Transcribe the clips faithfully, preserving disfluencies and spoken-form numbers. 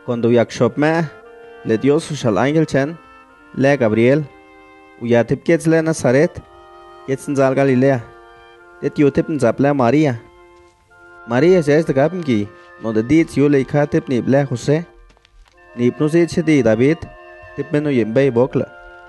Cuando yakshop me, le Dios ushal ángel chen, le Gabriel, uyatip kiets le Nazaret, kiets nzal Galilea, det yutip nzap le Maria. Maria es de gabngi, no de dit yu le ikatip ni ble José, ni pnusit shedi David, tip meno yembei bokla.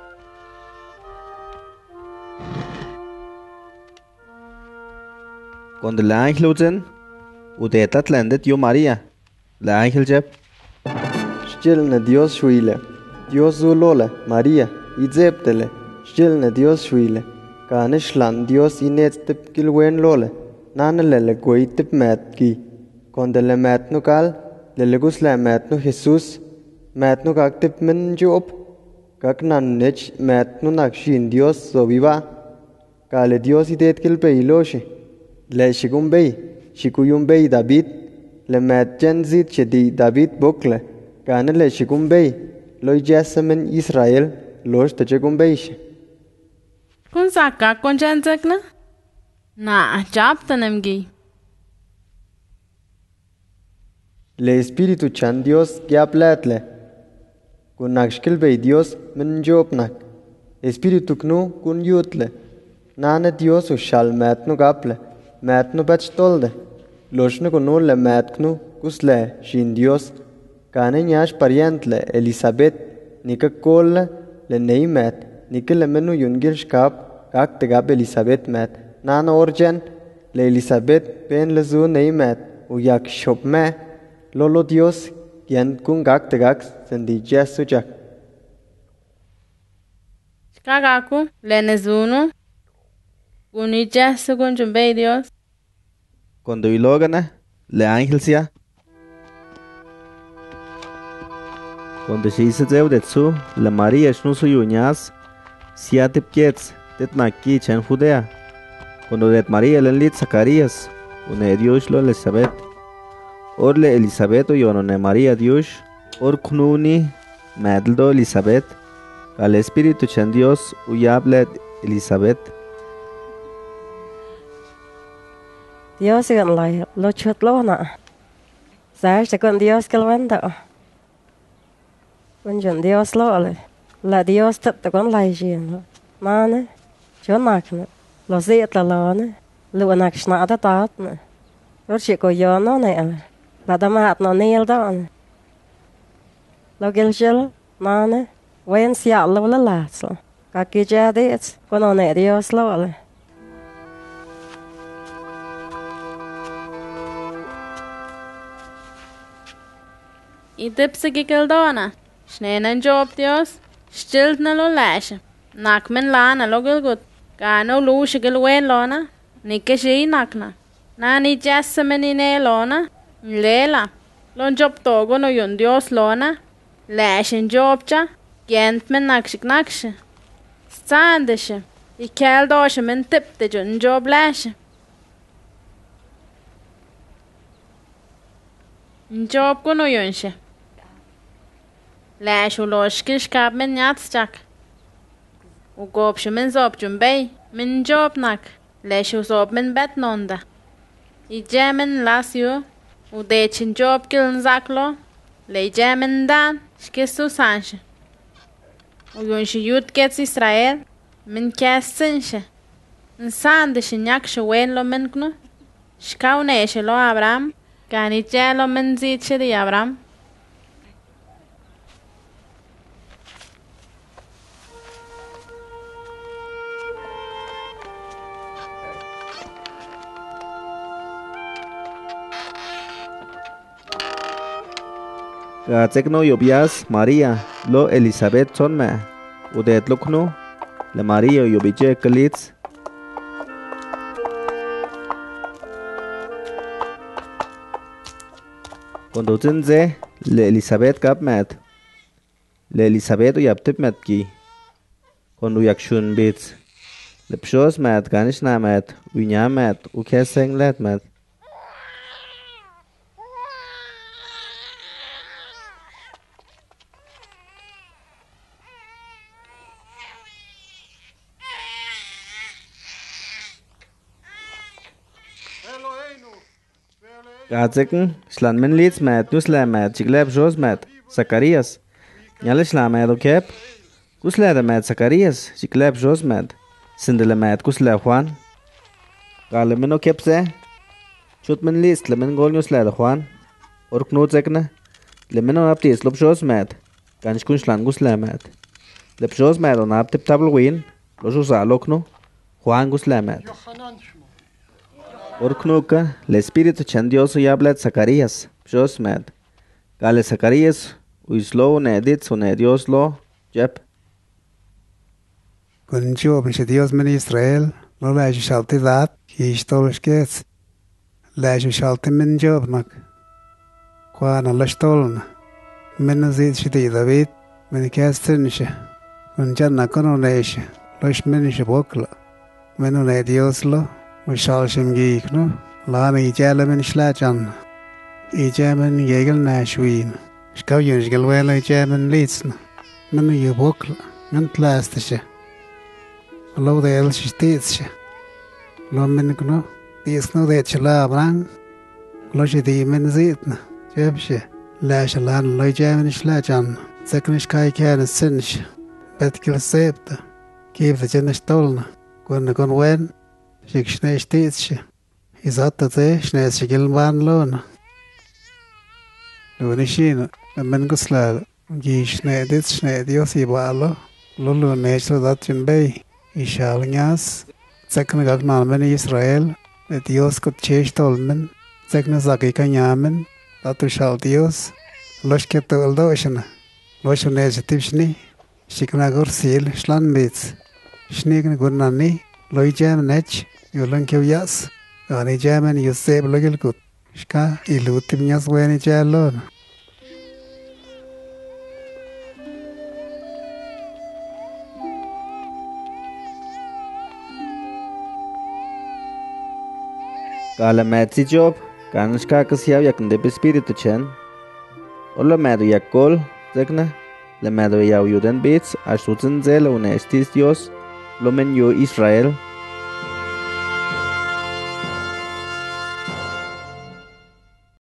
Cuando el ángel uzen, udetat lendet yu Maria, le ángel jeb. Stilne Dios shuile, Dios zulole, Maria, izeptele, stilne Dios shuile, kanishlan Dios inet tip kilwen lole, nanelele goi tip met ki, konde le met no kal, le gus le met no Jesus, met no kak tip men job, kak nan nech met no nakshin Dios so viva, kale Dios idet kilpe iloshe, le shigumbei, shikuyumbei David, le met jenzit shedi David bokle, Gane le shigumbei, loi jessemen Israel, los te shigumbeish. Kun saka kon jenzekna? Na, japtanemgi. Le Espíritu chan Dios giapletle. Kun nakshkilbei Dios men jopnak. Espíritu knu kun yutle. Nane Dios u shal metnu gaple, metnu betstolde. Loshnu kunu le metknu kusle shin Dios. Kane nyash parientle Elizabeth nika kolle le neimet nika le menu yungil shkap kak tegab Elizabeth met nana orjen le Elizabeth pen le zu neimet u yak shop me lolo Dios kien kun gak tegak sendi jesu jak Kagaku le nezuno kuni jesu kun jumbei Dios. Cuando ilogana, le ángel sia. Cuando se hizo de su, la María es no soy uñas, siete piets, det naki chen Judea. Cuando det María le lit Zacarías, une Dios lo Elizabeth. Orle Elizabeth o yonone María Dios, or knuni medldo Elizabeth, al Espíritu chen Dios uyable Elizabeth. Dios igan lai lo chut lo na. Sabes de con Dios que lo venda. When Dios lo la Dios tip te con lai jin. Mane, jo nakne. Lo zet la lane, lo nak snada tatne. Ro chi ko yo no ne. La damat no neel dan. Lo gel gel, mane, wen sia lo la laslo. Ka ki jadit, con ne Dios lo. Idip sigikeldona. Schnenen job Dios. Stilt na lo lashe. Nakmen lana lo gilgut. Gano lushe gilwen lona. Nike shi nakna. Nani jessemen ine lona. Lela. Lon job togo no yun Dios lona. Lashen job cha. Gentmen nakshik nakshe. Standeshe. Ikel doshe men tipte jun job lashe. Job kuno yunshe. Lash u loshkil shkab men yatstjak. U gobshe men zob jumbei, men job nak. Lash u zob men bet nonda. I jemen las yu, u dechin job kil nzaklo. Le jemen dan, shkistu sanshe. U yunshe yut gets Israel, men kes sinshe. Nsande shinyak shwen lo men knu. Shkauneshe lo Abraham, kani jelo men zitshe di Abraham. Gatzek no yobias María, lo Elizabeth son me, udet luknu, le María yobije kalitz. Cuando zinze, le Elizabeth gab met, le Elizabeth uyaptip met ki, cuando yakshun bits, le pshos met, ganish na met, unya met, ukeseng let met. Gadzeken, Schlan men Leeds met, Nusla met, Chigleb Jos met, Zacharias. Nyale Schla met okep. Gusla met Zacharias, Chigleb Jos met, Sindele met Gusla Juan. Gale men okep ze. Chut men Leeds, le men gol Nusla Juan. Ork no zekne. Le men on aptis lop Jos met. Gansch kun Schlan Gusla met. Lep Jos met on aptip tabel win. Lo Josa lokno. Juan Gusla met. Orknuka, el Espíritu Chandioso y habla de Zacarías, Jos med. Gale Zacarías, uislo ne edits ne Dios lo, jep. Kun job is Dios men Israel, lo la shalti dat, ki stol skets. La shalti men job nak. Kwana la stolna. Men zit shiti David, men kastinche. Kun janna kono nesh, losh men shbokla. Men ne Dios lo. Mishal Shimgeek, no? Lana i Jalaman Shlajan. I German Yagel Nashween. Skawjun Galwella German Leedsn. Manu you book, Nant Lastasha. Low the Elsh States. Lominigno. These no that Chala Brang. Loshi the Menzitna. Jebshe. Lashalan Loy German Shlajan. Second Sky Can Sinch. Betkill Septa. Gave the Jenna Stolna. Gonna gon wen. Sig schnell steht's. Is hat das schnell sich gelban lohn. Lo ni shin, men gusla. Gi schnell dit schnell Dios i balo. Lo lo ne so dat in bei. Ishal nyas. Sekne gag na men Israel. Dios ko chesh tolmen. Sekne zagi kanyamen. Datu shal Dios. Losh ke tol doshna. Losh ne jetipshni. Shikna gor sil shlan bits. Shnigen gurnani. Loy jam nech. Yulan Kivyas, Gani German, you save Logil good. Ska, Ilutimias when it alone. Gala Matsi Job, Ganska Kasiayak and the Spirit to Chen. Ola Madu Yakol, Zegna, Le Madu Yaw Yuden Beats, Ashutzen Zel, Unestis Dios, Lomen Yo Israel.